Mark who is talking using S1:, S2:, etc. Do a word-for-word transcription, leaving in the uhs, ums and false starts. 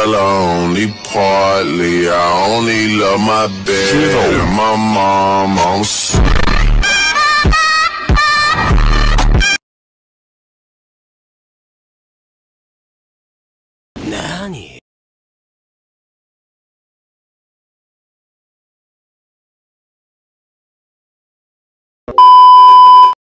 S1: hella only partly. I only love my bed and my mom on
S2: 何